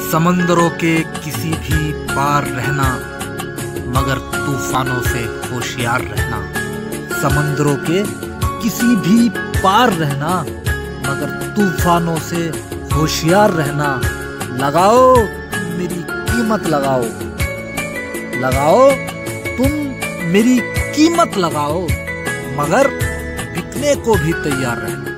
समंदरों के किसी भी पार रहना, मगर तूफानों से होशियार रहना। समंदरों के किसी भी पार रहना, मगर तूफानों से होशियार रहना। लगाओ मेरी कीमत लगाओ, लगाओ तुम मेरी कीमत लगाओ, मगर बिकने को भी तैयार रहना।